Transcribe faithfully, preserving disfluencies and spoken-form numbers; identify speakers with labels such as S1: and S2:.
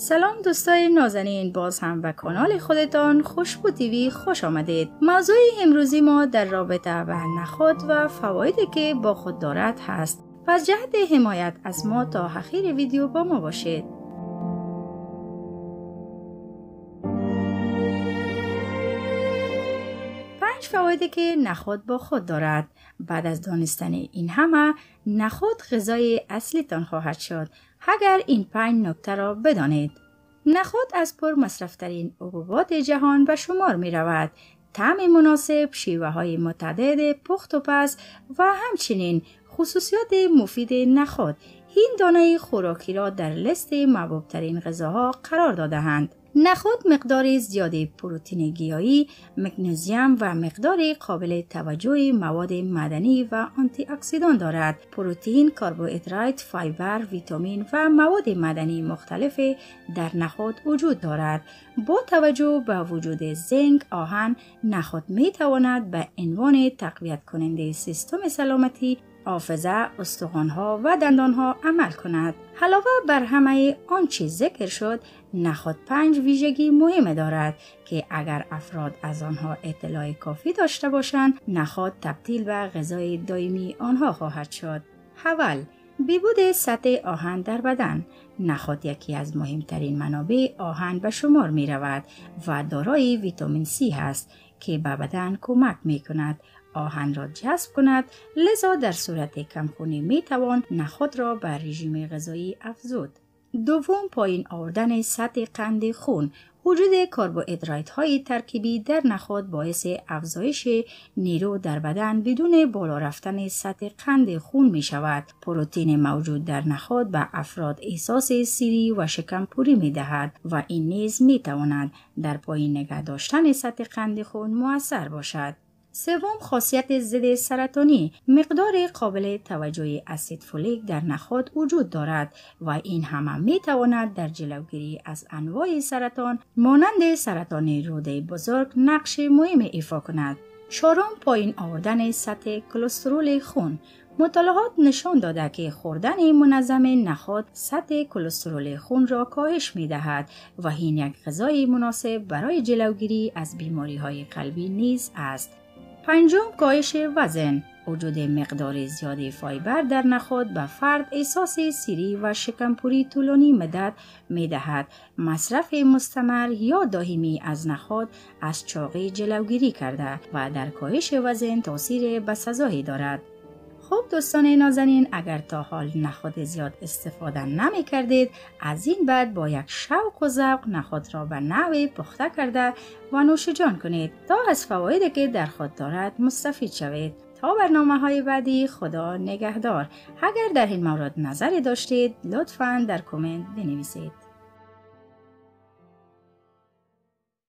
S1: سلام دوستای نازنین، باز هم به کانال خودتان خوشبو تیوی خوش آمدید. موضوع امروزی ما در رابطه با نخود و فوایدی که با خود دارد هست. پس جهت حمایت از ما تا آخر ویدیو با ما باشید. پنج فوایدی که نخود با خود دارد. بعد از دانستن این همه، نخود غذای اصلی تان خواهد شد اگر این پنج نکته را بدانید. نخود از پر مصرف ترین حبوبات جهان به شمار می رود. طعم مناسب، شیوه های متعدد پخت و پز و همچنین خصوصیات مفید نخود این دانه خوراکی را در لیست محبوب ترین غذاها قرار داده‌اند. نخود مقدار زیادی پروتئین گیاهی، مگنیزیم و مقدار قابل توجه مواد معدنی و آنتی اکسیدان دارد. پروتئین، کربوهیدرات، فایبر، ویتامین و مواد معدنی مختلف در نخود وجود دارد. با توجه به وجود زنک، آهن، نخود می تواند به عنوان تقویت کننده سیستم سلامتی حافظه، استخوان‌ها و دندان‌ها عمل کند. علاوه بر همه آنچه ذکر شد، نخود پنج ویژگی مهم دارد که اگر افراد از آنها اطلاع کافی داشته باشند، نخود تبدیل به غذای دائمی آنها خواهد شد. اول، بیبود سطح آهن در بدن. نخود یکی از مهمترین منابع آهن به شمار می رود و دارای ویتامین سی است که به بدن کمک می کند آهن را جذب کند. لذا در صورت کمخونی می توان نخود را بر رژیم غذایی افزود. دوم، پایین آوردن سطح قند خون. وجود کربوهیدرات های ترکیبی در نخود باعث افزایش نیرو در بدن بدون بالا رفتن سطح قند خون می شود. پروتئین موجود در نخود به افراد احساس سیری و شکم پوری می دهد و این نیز می تواند در پایین نگه داشتن سطح قند خون مؤثر باشد. سوم، خاصیت ضد سرطانی. مقدار قابل توجه اسید فولیک در نخود وجود دارد و این همه می تواند در جلوگیری از انواع سرطان مانند سرطان روده بزرگ نقش مهم ایفا کند. چهارم، پایین آوردن سطح کلسترول خون. مطالعات نشان داده که خوردن منظم نخود سطح کلسترول خون را کاهش می دهد و این یک غذای مناسب برای جلوگیری از بیماری های قلبی نیز است. پنجم، کاهش وزن. وجود مقدار زیادی فایبر در نخود به فرد احساس سیری و شکمپوری طولانی مدت می دهد. مصرف مستمر یا دائمی از نخود از چاقی جلوگیری کرده و در کاهش وزن تاثیر بسزایی دارد. خب دوستان نازنین، اگر تا حال نخود زیاد استفاده نمی کردید، از این بعد با یک شوق و ذوق نخود را به نحوی پخته کرده و نوش جان کنید تا از فوایدی که در خود دارد مستفید شوید. تا برنامه های بعدی، خدا نگهدار. اگر در این مورد نظری داشتید، لطفاً در کامنت بنویسید.